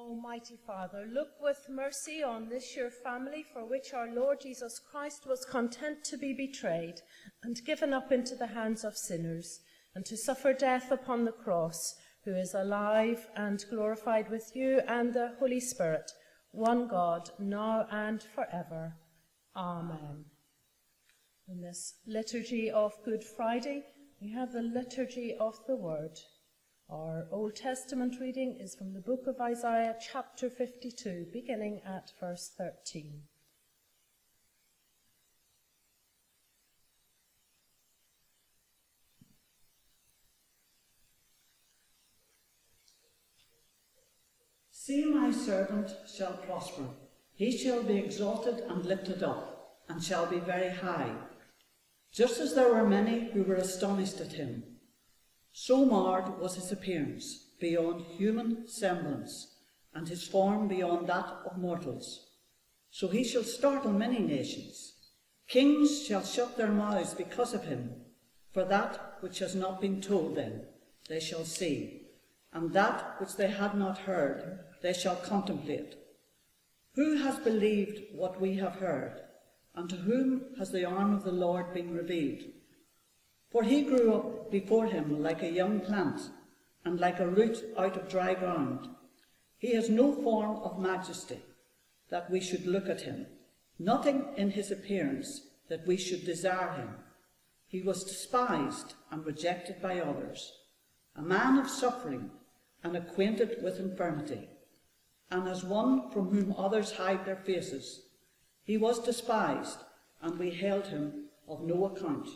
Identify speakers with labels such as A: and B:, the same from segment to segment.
A: Almighty Father, look with mercy on this your family for which our Lord Jesus Christ was content to be betrayed and given up into the hands of sinners and to suffer death upon the cross, who is alive and glorified with you and the Holy Spirit, one God, now and forever. Amen. In this liturgy of Good Friday, we have the liturgy of the Word. Our Old Testament reading is from the book of Isaiah, chapter 52, beginning at verse 13.
B: See, my servant shall prosper. He shall be exalted and lifted up, and shall be very high. Just as there were many who were astonished at him, so marred was his appearance beyond human semblance, and his form beyond that of mortals. So he shall startle many nations. Kings shall shut their mouths because of him, for that which has not been told them they shall see, and that which they had not heard they shall contemplate. Who has believed what we have heard, and to whom has the arm of the Lord been revealed? For he grew up before him like a young plant, and like a root out of dry ground. He has no form of majesty, that we should look at him, nothing in his appearance, that we should desire him. He was despised and rejected by others, a man of suffering and acquainted with infirmity, and as one from whom others hide their faces. He was despised, and we held him of no account.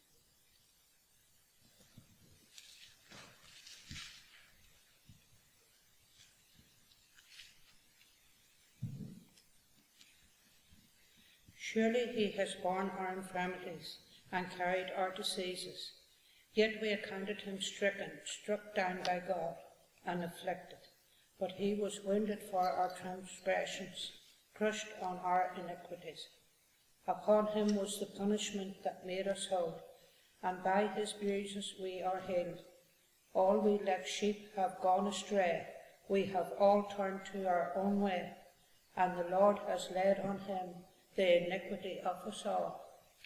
C: Surely he has borne our infirmities and carried our diseases. Yet we accounted him stricken, struck down by God, and afflicted. But he was wounded for our transgressions, crushed on our iniquities. Upon him was the punishment that made us whole, and by his bruises we are healed. All we like sheep have gone astray. We have all turned to our own way, and the Lord has laid on him the iniquity of us all.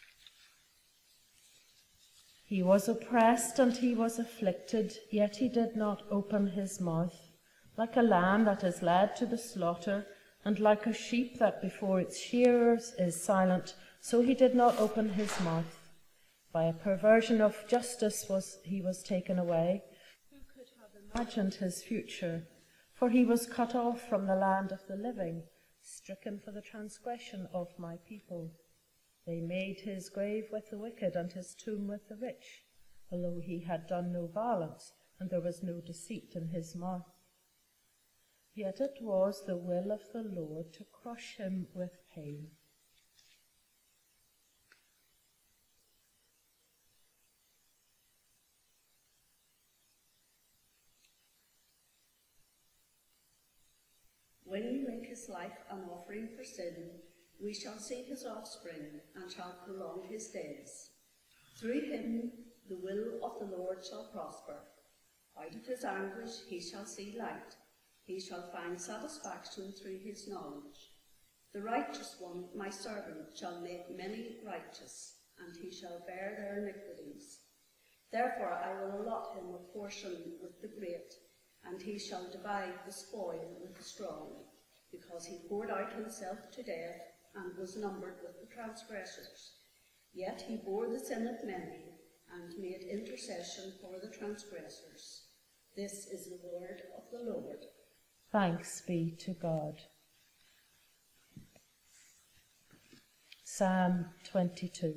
A: He was oppressed and he was afflicted, yet he did not open his mouth. Like a lamb that is led to the slaughter, and like a sheep that before its shearers is silent, so he did not open his mouth. By a perversion of justice he was taken away. Who could have imagined his future? For he was cut off from the land of the living, stricken for the transgression of my people. They made his grave with the wicked and his tomb with the rich, although he had done no violence, and there was no deceit in his mouth. Yet it was the will of the Lord to crush him with pain.
D: When you make his life an offering for sin, we shall see his offspring and shall prolong his days. Through him the will of the Lord shall prosper. Out of his anguish he shall see light. He shall find satisfaction through his knowledge. The righteous one, my servant, shall make many righteous, and he shall bear their iniquities. Therefore I will allot him a portion with the great, and he shall divide the spoil with the strong, because he poured out himself to death and was numbered with the transgressors. Yet he bore the sin of many and made intercession for the transgressors. This is the word of the Lord.
A: Thanks be to God. Psalm 22.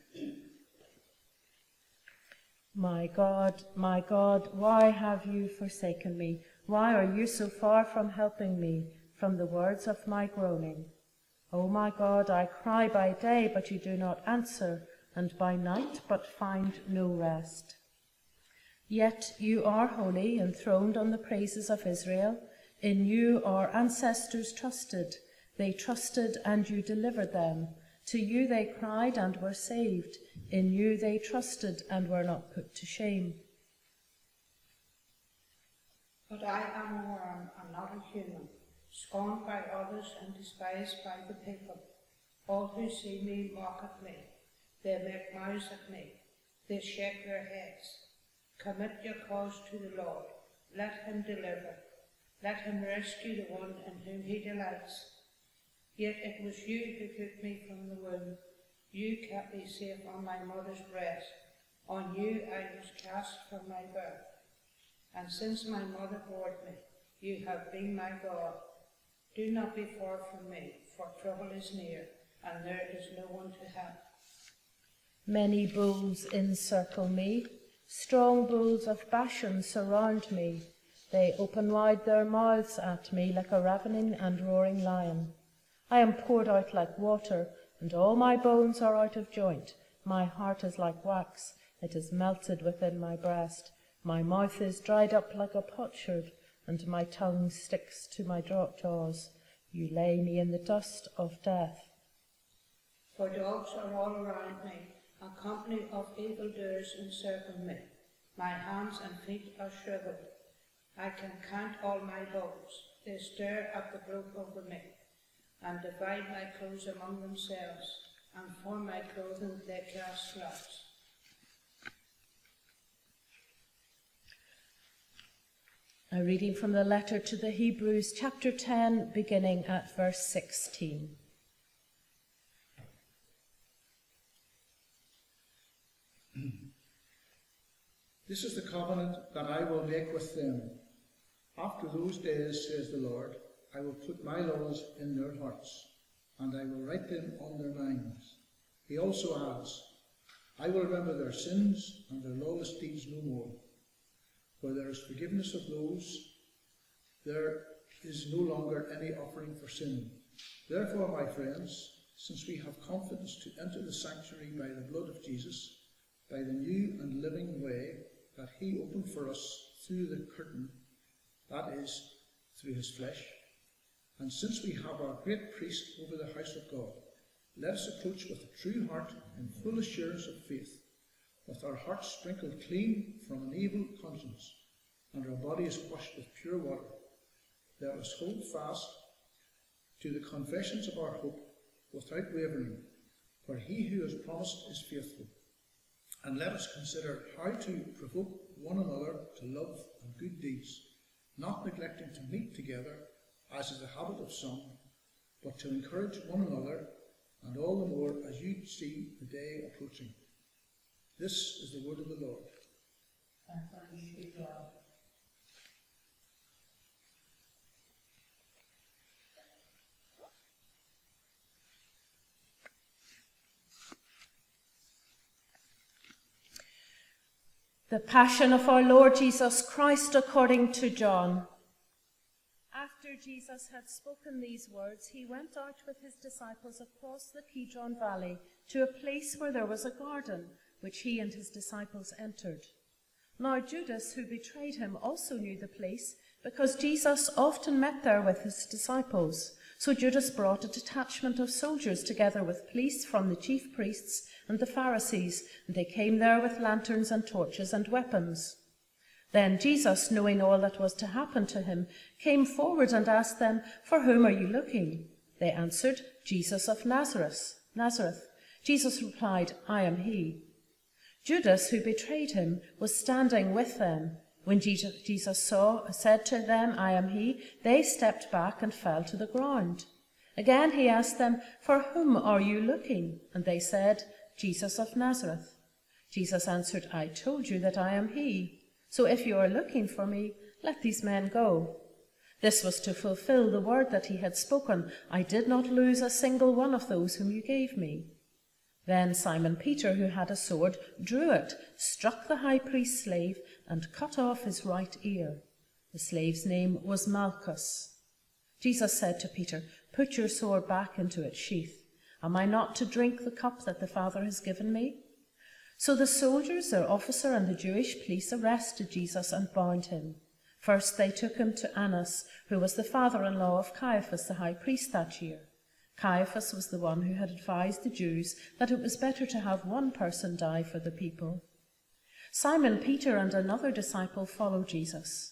A: My God, why have you forsaken me? Why are you so far from helping me, from the words of my groaning? O my God, I cry by day, but you do not answer, and by night, but find no rest. Yet you are holy, enthroned on the praises of Israel. In you our ancestors trusted. They trusted, and you delivered them. To you they cried and were saved. In you they trusted and were not put to shame.
C: But I am a worm and not a human, scorned by others and despised by the people. All who see me mock at me. They make mouths at me. They shake their heads. Commit your cause to the Lord. Let him deliver. Let him rescue the one in whom he delights. Yet it was you who took me from the womb. You kept me safe on my mother's breast. On you I was cast from my birth. And since my mother bore me, you have been my God. Do not be far from me, for trouble is near, and there is no one to help.
A: Many bulls encircle me. Strong bulls of Bashan surround me. They open wide their mouths at me like a ravening and roaring lion. I am poured out like water, and all my bones are out of joint. My heart is like wax. It is melted within my breast. My mouth is dried up like a potsherd, and my tongue sticks to my jaws. You lay me in the dust of death.
C: For dogs are all around me. A company of evildoers encircle me. My hands and feet are shriveled. I can count all my bones. They stir at the broke over me, and divide my clothes among themselves, and for my clothing they cast lots.
A: A reading from the letter to the Hebrews, chapter 10, beginning at verse 16.
E: This is the covenant that I will make with them. After those days, says the Lord, I will put my laws in their hearts, and I will write them on their minds. He also adds, I will remember their sins and their lawless deeds no more. Where there is forgiveness of those, there is no longer any offering for sin. Therefore, my friends, since we have confidence to enter the sanctuary by the blood of Jesus, by the new and living way that he opened for us through the curtain, that is, through his flesh, and since we have our great priest over the house of God, let us approach with a true heart in full assurance of faith, with our hearts sprinkled clean from an evil conscience, and our bodies washed with pure water. Let us hold fast to the confessions of our hope without wavering, for he who has promised is faithful. And let us consider how to provoke one another to love and good deeds, not neglecting to meet together, as is the habit of some, but to encourage one another, and all the more as you see the day approaching. This is the word of the Lord.
C: Thanks be to God.
A: The Passion of our Lord Jesus Christ according to John. After Jesus had spoken these words, he went out with his disciples across the Kidron Valley to a place where there was a garden, which he and his disciples entered. Now Judas, who betrayed him, also knew the place, because Jesus often met there with his disciples. So Judas brought a detachment of soldiers together with police from the chief priests and the Pharisees, and they came there with lanterns and torches and weapons. Then Jesus, knowing all that was to happen to him, came forward and asked them, For whom are you looking? They answered, Jesus of Nazareth. Jesus replied, I am he. Judas, who betrayed him, was standing with them. When Jesus said to them, I am he, they stepped back and fell to the ground. Again he asked them, For whom are you looking? And they said, Jesus of Nazareth. Jesus answered, I told you that I am he. So if you are looking for me, let these men go. This was to fulfill the word that he had spoken, I did not lose a single one of those whom you gave me. Then Simon Peter, who had a sword, drew it, struck the high priest's slave, and cut off his right ear. The slave's name was Malchus. Jesus said to Peter, Put your sword back into its sheath. Am I not to drink the cup that the Father has given me? So the soldiers, their officer, and the Jewish police arrested Jesus and bound him. First they took him to Annas, who was the father-in-law of Caiaphas, the high priest that year. Caiaphas was the one who had advised the Jews that it was better to have one person die for the people. Simon Peter and another disciple followed Jesus.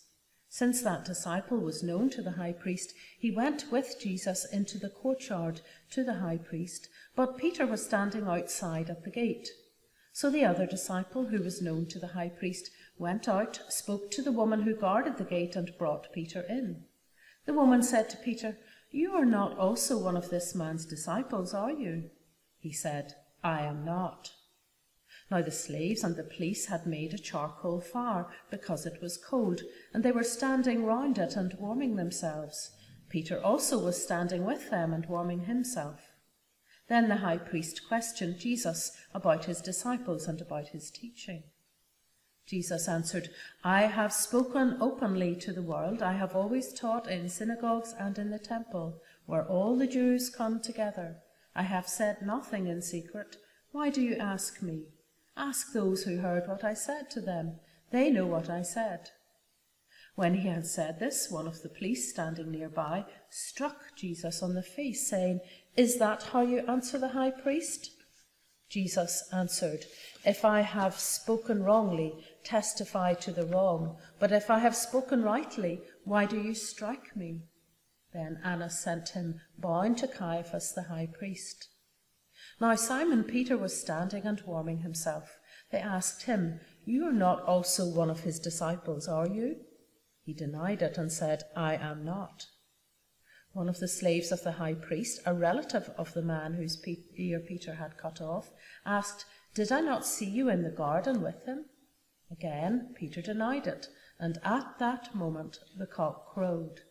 A: Since that disciple was known to the high priest, he went with Jesus into the courtyard to the high priest, but Peter was standing outside at the gate. So the other disciple, who was known to the high priest, went out, spoke to the woman who guarded the gate, and brought Peter in. The woman said to Peter, "You are not also one of this man's disciples, are you?" He said, "I am not." Now the slaves and the police had made a charcoal fire, because it was cold, and they were standing round it and warming themselves. Peter also was standing with them and warming himself. Then the high priest questioned Jesus about his disciples and about his teaching. Jesus answered, "I have spoken openly to the world. I have always taught in synagogues and in the temple, where all the Jews come together. I have said nothing in secret. Why do you ask me? Ask those who heard what I said to them. They know what I said." When he had said this, one of the police standing nearby struck Jesus on the face, saying, "Is that how you answer the high priest?" Jesus answered, "If I have spoken wrongly, testify to the wrong. But if I have spoken rightly, why do you strike me?" Then Annas sent him bound to Caiaphas the high priest. Now Simon Peter was standing and warming himself. They asked him, "You are not also one of his disciples, are you?" He denied it and said, "I am not." One of the slaves of the high priest, a relative of the man whose ear Peter had cut off, asked, "Did I not see you in the garden with him?" Again Peter denied it, and at that moment the cock crowed.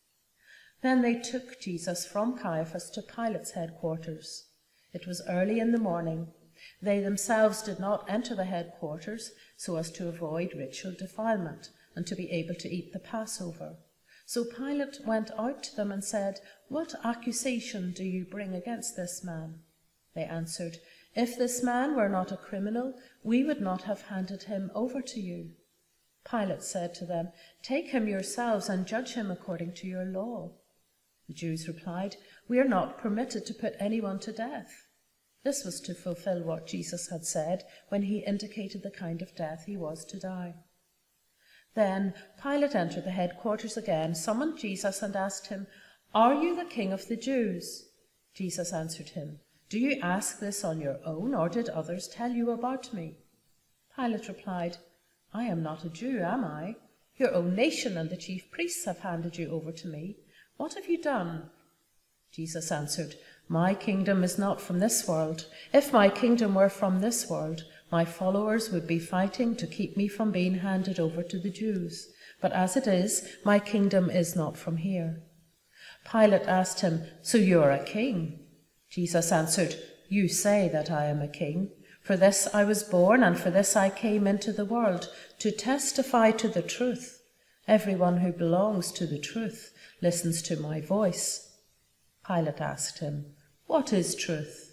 A: Then they took Jesus from Caiaphas to Pilate's headquarters. It was early in the morning. They themselves did not enter the headquarters so as to avoid ritual defilement and to be able to eat the Passover. So Pilate went out to them and said, "What accusation do you bring against this man?" They answered, "If this man were not a criminal, we would not have handed him over to you." Pilate said to them, "Take him yourselves and judge him according to your law." The Jews replied, "We are not permitted to put anyone to death." This was to fulfill what Jesus had said when he indicated the kind of death he was to die. Then Pilate entered the headquarters again, summoned Jesus, and asked him, "Are you the king of the Jews?" Jesus answered him, "Do you ask this on your own, or did others tell you about me?" Pilate replied, "I am not a Jew, am I? Your own nation and the chief priests have handed you over to me. What have you done?" Jesus answered, "My kingdom is not from this world. If my kingdom were from this world, my followers would be fighting to keep me from being handed over to the Jews. But as it is, my kingdom is not from here." Pilate asked him, "So you are a king?" Jesus answered, "You say that I am a king. For this I was born, and for this I came into the world, to testify to the truth. Everyone who belongs to the truth listens to my voice." Pilate asked him, "What is truth?"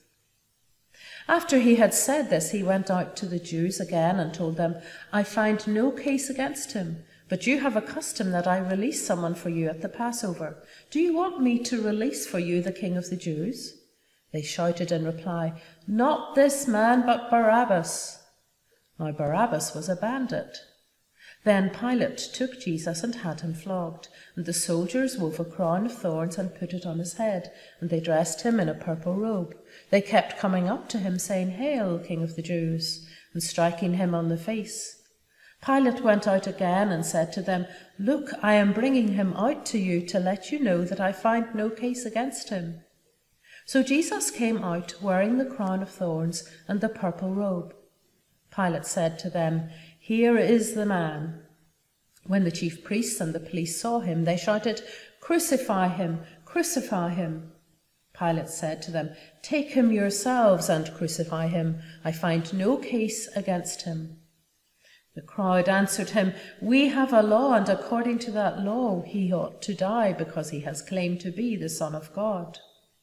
A: After he had said this, he went out to the Jews again and told them, "I find no case against him, but you have a custom that I release someone for you at the Passover. Do you want me to release for you the king of the Jews?" They shouted in reply, "Not this man, but Barabbas." Now Barabbas was a bandit. Then Pilate took Jesus and had him flogged, and the soldiers wove a crown of thorns and put it on his head, and they dressed him in a purple robe. They kept coming up to him, saying, "Hail, King of the Jews," and striking him on the face. Pilate went out again and said to them, "Look, I am bringing him out to you to let you know that I find no case against him." So Jesus came out wearing the crown of thorns and the purple robe. Pilate said to them, "Here is the man." When the chief priests and the police saw him, they shouted, "Crucify him! Crucify him!" Pilate said to them, "Take him yourselves and crucify him. I find no case against him." The crowd answered him, "We have a law, and according to that law he ought to die, because he has claimed to be the Son of God."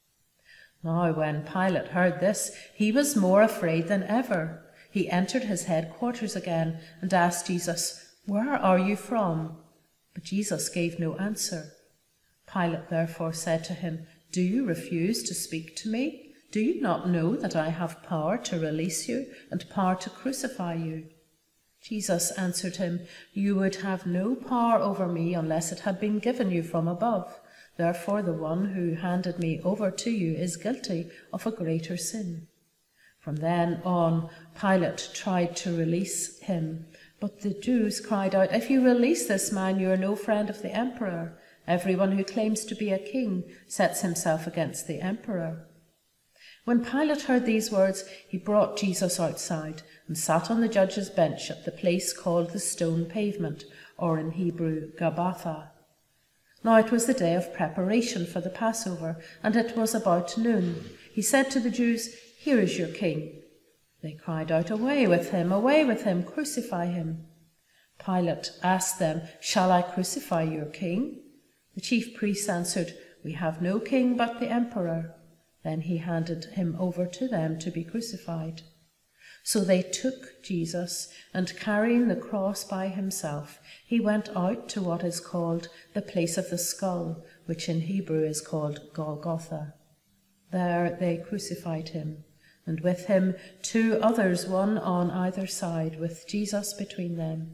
A: Now when Pilate heard this, he was more afraid than ever. He entered his headquarters again and asked Jesus, "Where are you from?" But Jesus gave no answer. Pilate therefore said to him, "Do you refuse to speak to me? Do you not know that I have power to release you and power to crucify you?" Jesus answered him, "You would have no power over me unless it had been given you from above. Therefore the one who handed me over to you is guilty of a greater sin." From then on, Pilate tried to release him, but the Jews cried out, "If you release this man, you are no friend of the emperor. Everyone who claims to be a king sets himself against the emperor." When Pilate heard these words, he brought Jesus outside and sat on the judge's bench at the place called the Stone Pavement, or in Hebrew, Gabbatha. Now it was the day of preparation for the Passover, and it was about noon. He said to the Jews, "Here is your king." They cried out, away with him, crucify him." Pilate asked them, "Shall I crucify your king?" The chief priests answered, "We have no king but the emperor." Then he handed him over to them to be crucified. So they took Jesus, and carrying the cross by himself, he went out to what is called the place of the skull, which in Hebrew is called Golgotha. There they crucified him, and with him 2 others, one on either side, with Jesus between them.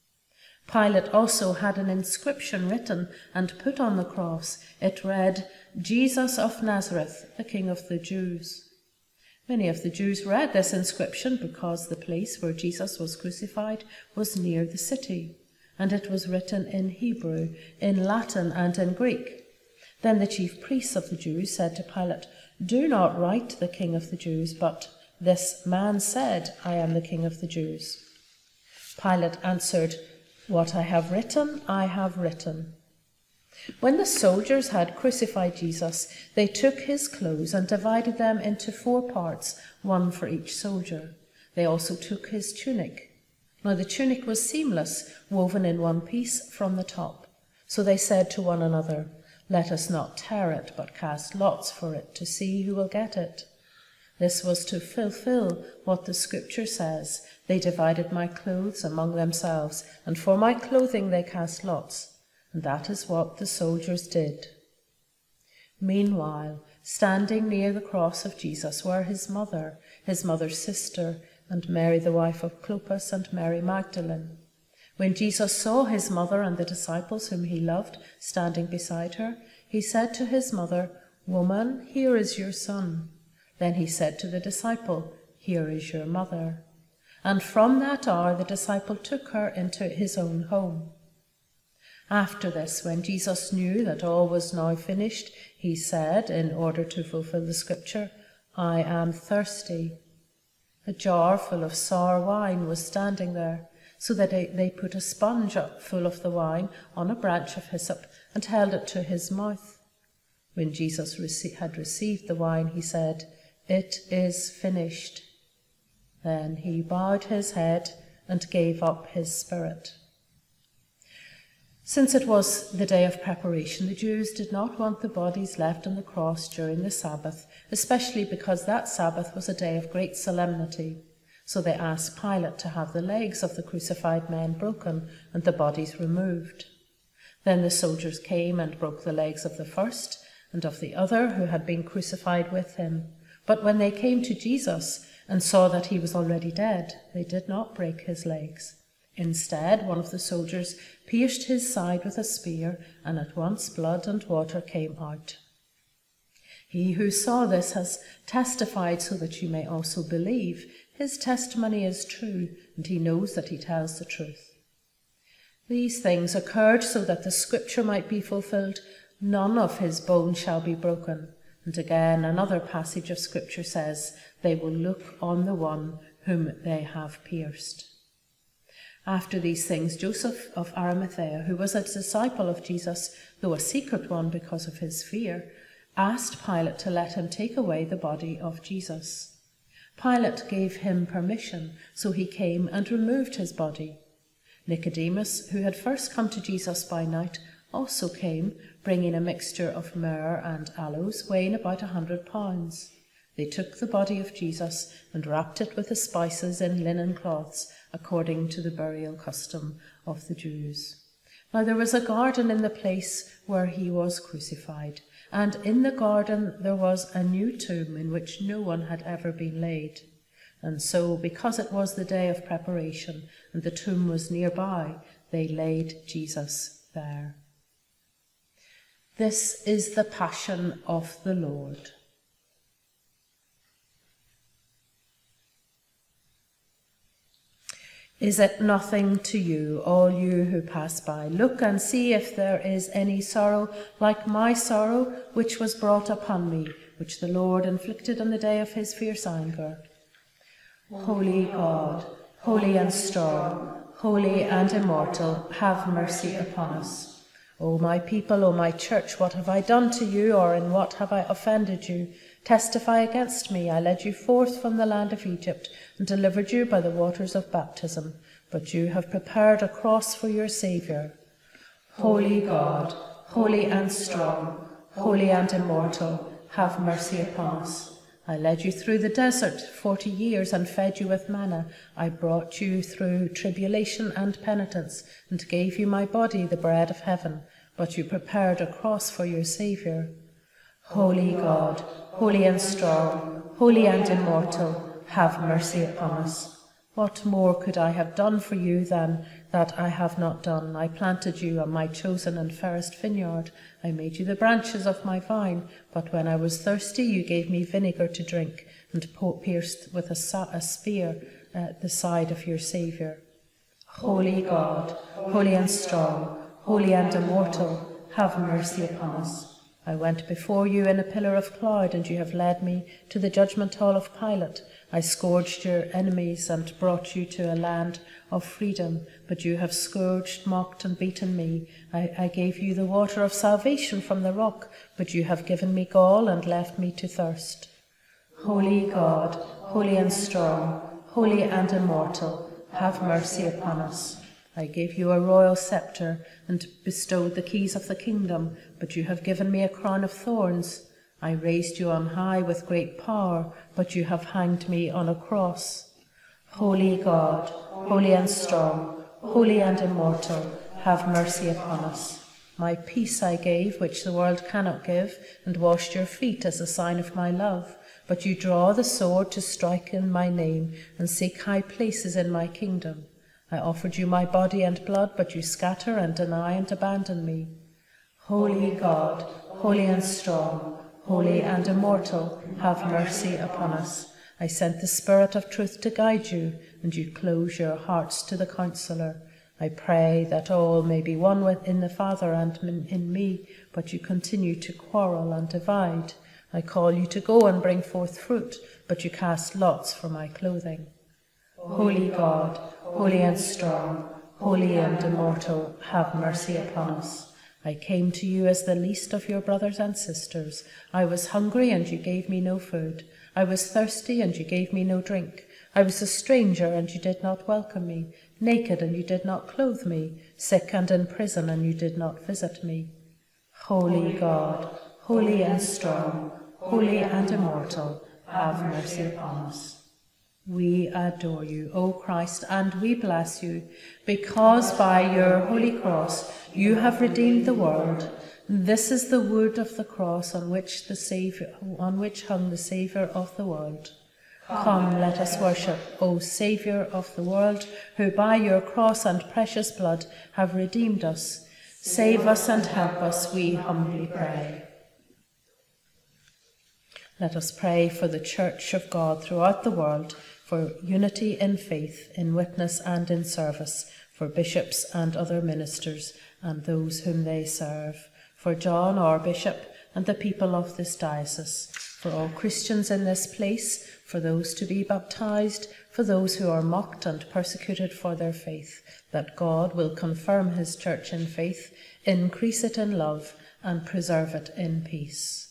A: Pilate also had an inscription written and put on the cross. It read, "Jesus of Nazareth, the King of the Jews." Many of the Jews read this inscription because the place where Jesus was crucified was near the city, and it was written in Hebrew, in Latin, and in Greek. Then the chief priests of the Jews said to Pilate, "Do not write the King of the Jews, but this man said, 'I am the King of the Jews.'" Pilate answered, "What I have written, I have written." When the soldiers had crucified Jesus, they took his clothes and divided them into 4 parts, one for each soldier. They also took his tunic. Now the tunic was seamless, woven in one piece from the top. So they said to one another, "Let us not tear it, but cast lots for it to see who will get it." This was to fulfill what the scripture says, "They divided my clothes among themselves, and for my clothing they cast lots." And that is what the soldiers did. Meanwhile, standing near the cross of Jesus were his mother's sister, and Mary the wife of Clopas, and Mary Magdalene. When Jesus saw his mother and the disciples whom he loved standing beside her, he said to his mother, "Woman, here is your son." Then he said to the disciple, "Here is your mother." And from that hour the disciple took her into his own home. After this, when Jesus knew that all was now finished, he said, in order to fulfill the scripture, "I am thirsty." A jar full of sour wine was standing there, so that they put a sponge up full of the wine on a branch of hyssop and held it to his mouth. When Jesus had received the wine, he said, "It is finished." Then he bowed his head and gave up his spirit. Since it was the day of preparation, the Jews did not want the bodies left on the cross during the Sabbath, especially because that Sabbath was a day of great solemnity. So they asked Pilate to have the legs of the crucified men broken and the bodies removed. Then the soldiers came and broke the legs of the first and of the other who had been crucified with him. But when they came to Jesus and saw that he was already dead, they did not break his legs. Instead, one of the soldiers pierced his side with a spear, and at once blood and water came out. He who saw this has testified so that you may also believe. His testimony is true, and he knows that he tells the truth. These things occurred so that the scripture might be fulfilled, "None of his bones shall be broken." And again, another passage of scripture says, "They will look on the one whom they have pierced." After these things, Joseph of Arimathea, who was a disciple of Jesus, though a secret one because of his fear, asked Pilate to let him take away the body of Jesus. Pilate gave him permission, so he came and removed his body. Nicodemus, who had first come to Jesus by night, also came, bringing a mixture of myrrh and aloes, weighing about 100 pounds. They took the body of Jesus and wrapped it with the spices in linen cloths, according to the burial custom of the Jews. Now there was a garden in the place where he was crucified, and in the garden there was a new tomb in which no one had ever been laid. And so, because it was the day of preparation and the tomb was nearby, they laid Jesus there. This is the Passion of the Lord. Is it nothing to you, all you who pass by? Look and see if there is any sorrow like my sorrow, which was brought upon me, which the Lord inflicted on the day of his fierce anger. Holy God, holy and strong, holy and immortal, have mercy upon us. O my people, O my church, what have I done to you, or in what have I offended you? Testify against me. I led you forth from the land of Egypt and delivered you by the waters of baptism, but you have prepared a cross for your Saviour. Holy God, holy and strong, holy and immortal, have mercy upon us. I led you through the desert 40 years and fed you with manna. I brought you through tribulation and penitence and gave you my body, the bread of heaven, but you prepared a cross for your Saviour. Holy God, holy and strong, holy and immortal, have mercy upon us. What more could I have done for you than that I have not done? I planted you on my chosen and fairest vineyard. I made you the branches of my vine. But when I was thirsty, you gave me vinegar to drink, and pierced with a spear the side of your Saviour. Holy God, holy and strong, holy and immortal, have mercy upon us. I went before you in a pillar of cloud, and you have led me to the judgment hall of Pilate. I scourged your enemies and brought you to a land of freedom, but you have scourged, mocked, and beaten me. I gave you the water of salvation from the rock, but you have given me gall and left me to thirst. Holy God, holy and strong, holy and immortal, have mercy upon us. I gave you a royal sceptre and bestowed the keys of the kingdom, but you have given me a crown of thorns. I raised you on high with great power, but you have hanged me on a cross. Holy God, holy and strong, holy and immortal, have mercy upon us. My peace I gave, which the world cannot give, and washed your feet as a sign of my love. But you draw the sword to strike in my name, and seek high places in my kingdom. I offered you my body and blood, but you scatter and deny and abandon me. Holy God, holy and strong, holy and immortal, have mercy upon us. I sent the Spirit of truth to guide you, and you close your hearts to the Counselor. I pray that all may be one in the Father and in me, but you continue to quarrel and divide. I call you to go and bring forth fruit, but you cast lots for my clothing. Holy God, holy and strong, holy and immortal, have mercy upon us. I came to you as the least of your brothers and sisters. I was hungry, and you gave me no food. I was thirsty, and you gave me no drink. I was a stranger, and you did not welcome me. Naked, and you did not clothe me. Sick and in prison, and you did not visit me. Holy God, holy and strong, holy and immortal, have mercy upon us. We adore you, O Christ, and we bless you, because by your holy cross you have redeemed the world. This is the wood of the cross on which hung the Saviour of the world. Come, let us worship, O Saviour of the world, who by your cross and precious blood have redeemed us. Save us and help us, we humbly pray. Let us pray for the Church of God throughout the world, for unity in faith, in witness and in service, for bishops and other ministers and those whom they serve, for John, our bishop, and the people of this diocese, for all Christians in this place, for those to be baptized, for those who are mocked and persecuted for their faith, that God will confirm his Church in faith, increase it in love, and preserve it in peace.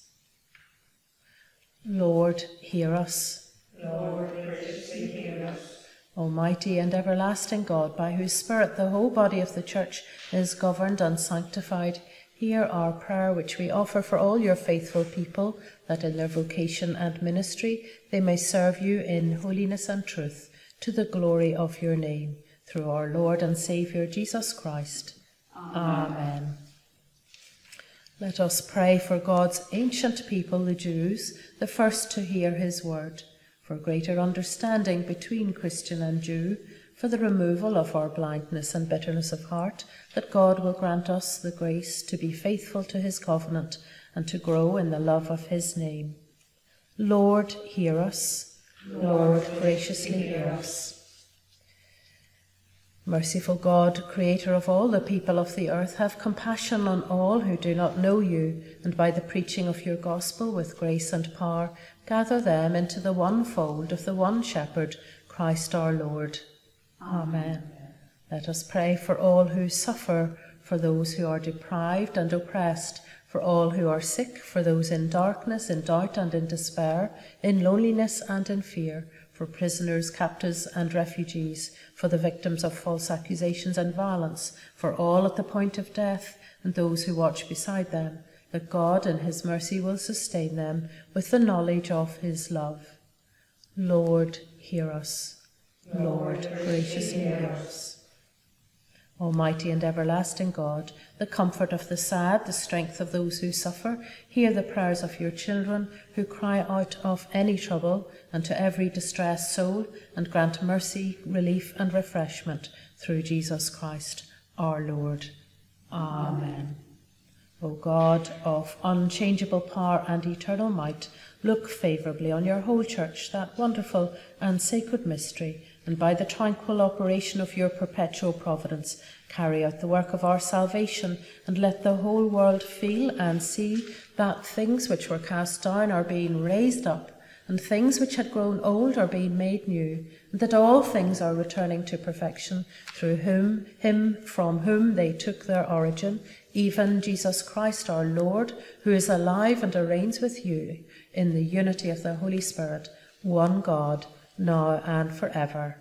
A: Lord, hear us.
F: Lord, graciously hear us.
A: Almighty and everlasting God, by whose Spirit the whole body of the Church is governed and sanctified, hear our prayer which we offer for all your faithful people, that in their vocation and ministry they may serve you in holiness and truth, to the glory of your name, through our Lord and Saviour Jesus Christ. Amen. Let us pray for God's ancient people, the Jews, the first to hear his word. for greater understanding between Christian and Jew, for the removal of our blindness and bitterness of heart, that God will grant us the grace to be faithful to his covenant and to grow in the love of his name. Lord, hear us. Lord, graciously hear us. Merciful God, creator of all the people of the earth, have compassion on all who do not know you, and by the preaching of your gospel with grace and power, gather them into the one fold of the one shepherd, Christ our Lord. Amen. Let us pray for all who suffer, for those who are deprived and oppressed, for all who are sick, for those in darkness, in doubt and in despair, in loneliness and in fear, for prisoners, captives and refugees, for the victims of false accusations and violence, for all at the point of death and those who watch beside them, that God in his mercy will sustain them with the knowledge of his love. Lord, hear us. Lord, graciously hear us. Almighty and everlasting God, the comfort of the sad, the strength of those who suffer, hear the prayers of your children who cry out of any trouble and to every distressed soul, and grant mercy, relief and refreshment through Jesus Christ our Lord. Amen. O God of unchangeable power and eternal might, look favourably on your whole church, that wonderful and sacred mystery, and by the tranquil operation of your perpetual providence, carry out the work of our salvation, and let the whole world feel and see that things which were cast down are being raised up, and things which had grown old are being made new, and that all things are returning to perfection, through him from whom they took their origin, even Jesus Christ our Lord, who is alive and reigns with you in the unity of the Holy Spirit, one God, now and forever.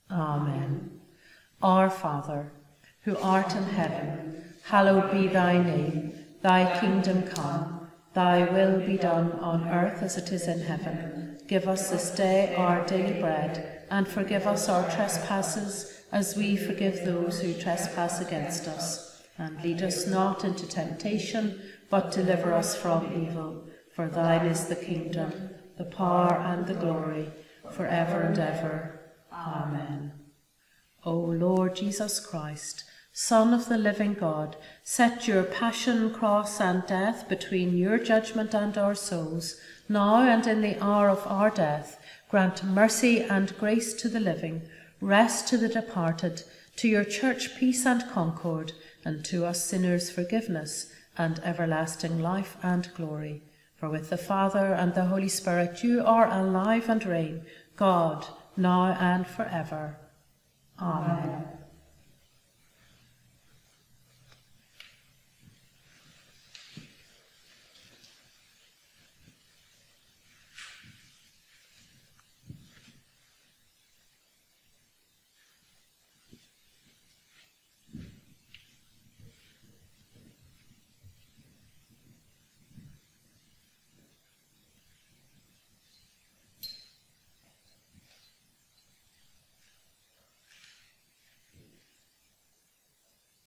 A: Amen. Our Father, who art in heaven, hallowed be thy name. Thy kingdom come, thy will be done on earth as it is in heaven. Give us this day our daily bread, and forgive us our trespasses, as we forgive those who trespass against us. And lead us not into temptation, but deliver us from evil. For thine is the kingdom, the power and the glory, for ever and ever. Amen. O Lord Jesus Christ, Son of the living God, set your passion, cross and death between your judgment and our souls, now and in the hour of our death. Grant mercy and grace to the living, rest to the departed, to your church peace and concord, and to us sinners forgiveness and everlasting life and glory. For with the Father and the Holy Spirit you are alive and reign, God, now and forever. Amen.